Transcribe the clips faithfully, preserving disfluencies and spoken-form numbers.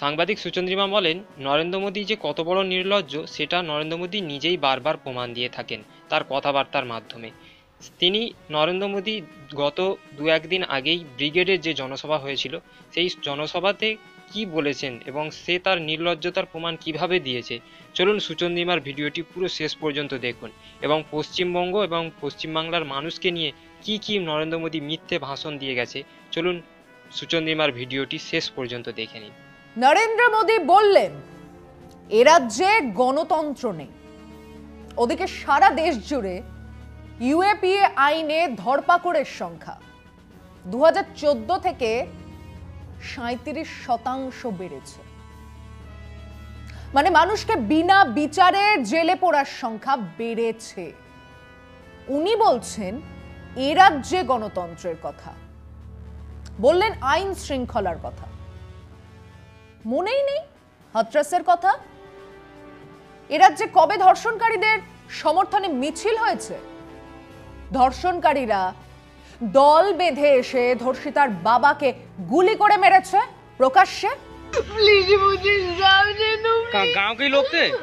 সাংবাদিক সুচন্দ্রিমা বলেন, নরেন্দ্র মোদী যে কত বড় নির্লজ্জ সেটা নরেন্দ্র মোদী নিজেই বারবার প্রমাণ দিয়ে থাকেন তার কথাবার্তার মাধ্যমে। তিনি নরেন্দ্র মোদী গত দু একদিন আগেই ব্রিগেডের যে জনসভা হয়েছিল সেই জনসভাতে কি বলেছেন এবং সে তার নির্লজ্জতার প্রমাণ কিভাবে দিয়েছে, চলুন সুচন্দ্রিমার ভিডিওটি পুরো শেষ পর্যন্ত দেখুন এবং পশ্চিমবঙ্গ এবং পশ্চিমবাংলার মানুষকে নিয়ে কি কি নরেন্দ্র মোদী মিথ্যে ভাষণ দিয়ে গেছে, চলুন সুচন্দ্রিমার ভিডিওটি শেষ পর্যন্ত দেখে নিন। নরেন্দ্র মোদী বললেন এ রাজ্যে গণতন্ত্র নেই, ওদিকে সারা দেশ জুড়ে ইউএপিএ আইনে ধরপাকড়ের সংখ্যা দু হাজার চোদ্দ থেকে সাঁইত্রিশ শতাংশ বেড়েছে। মানে মানুষকে বিনা বিচারে জেলে পড়ার সংখ্যা বেড়েছে। উনি বলছেন এ রাজ্যে গণতন্ত্রের কথা, বললেন আইন শৃঙ্খলার কথা, মনেই নেই হাথরাসের কথা। এ রাজ্যে কবে ধর্ষণকারীদের সমর্থনে মিছিল হয়েছে? ধর্ষণকারীরা দল বেঁধে এসে ধর্ষিতার বাবাকে গুলি করে মেরেছে প্রকাশ্যে। प्लीज मुझे इंसाफ दे दो। गांव के लोग थे,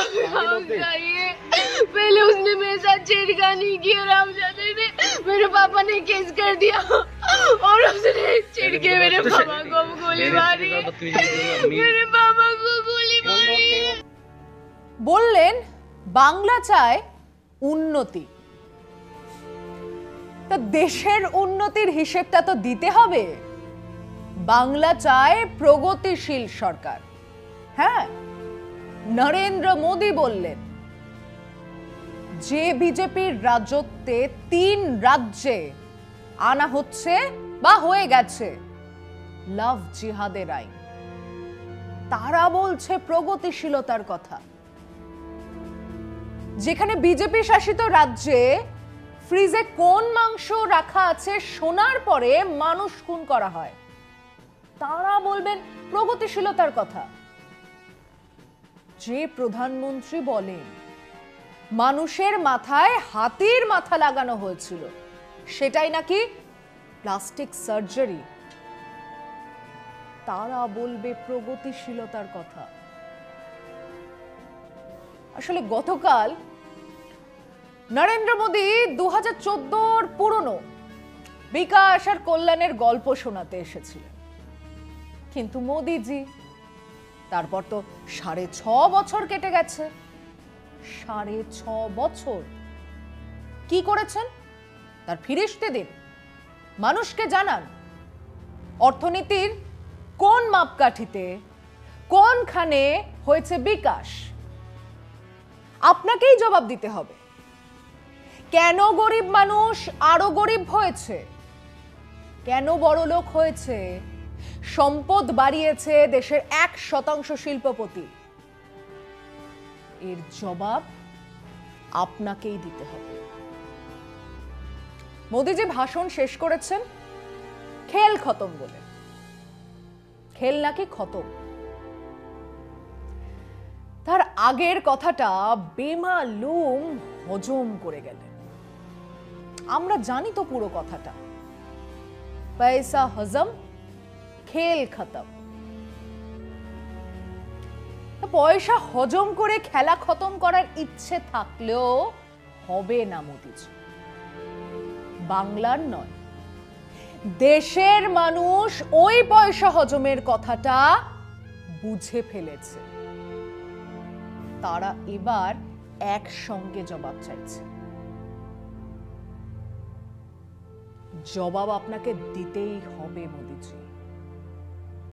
पहले उसने मेरे साथ छेड़खानी की और रामजादे ने मेरे पापा ने केस कर दिया और उसने चिढ़ के मेरे पापा को गोली मारी, मेरे पापा को गोली मारी। বললেন বাংলা চায় উন্নতি, তা দেশের উন্নতির হিসেবটা তো দিতে হবে। বাংলা চায় প্রগতিশীল সরকার। হ্যাঁ, নরেন্দ্র মোদী বললেন যে বিজেপির রাজত্বে তিন রাজ্যে আনা হচ্ছে বা হয়ে গেছে লাভ জিহাদের আইন, তারা বলছে প্রগতিশীলতার কথা। যেখানে বিজেপি শাসিত রাজ্যে ফ্রিজে কোন মাংস রাখা আছে শোনার পরে মানুষ খুন করা হয়, তারা বলবেন প্রগতিশীলতার কথা। যে প্রধানমন্ত্রী বলেন মানুষের মাথায় হাতির মাথা লাগানো হয়েছিল, সেটাই নাকি প্লাস্টিক সার্জারি, তারা বলবে প্রগতিশীলতার কথা। আসলে গতকাল নরেন্দ্র মোদী দু হাজার চোদ্দোর পুরনো বিকাশ আর কল্যাণের গল্প শোনাতে এসেছিলেন, কিন্তু মোদীজি তারপর তো সাড়ে ছ বছর কেটে গেছে। সাড়ে ছ বছর কি করেছেন তার ফিরিস্তে দিন, মানুষকে জানান অর্থনীতির কোন মাপকাঠিতে কোনখানে হয়েছে বিকাশ। আপনাকেই জবাব দিতে হবে। কেন গরিব মানুষ আরো গরিব হয়েছে, কেন বড় লোক হয়েছে, সম্পদ বাড়িয়েছে দেশের এক শতাংশ শিল্পপতি, এর জবাব আপনাকেই দিতে হবে। মোদী যে ভাষণ শেষ করেছেন খেল খতম বলে, খেল নাকি খতম। তার আগের কথাটা বেমালুম হজম করে গেলেন। আমরা জানি তো পুরো কথাটা, পয়সা হজম খেল খতম। পয়সা হজম করে খেলা খতম করার ইচ্ছে থাকলেও হবে না মোদিজি। বাংলার নয়, দেশের মানুষ ওই পয়সা হজমের কথাটা বুঝে ফেলেছে। তারা এবার একসঙ্গে জবাব চাইছে। জবাব আপনাকে দিতেই হবে মোদিজি।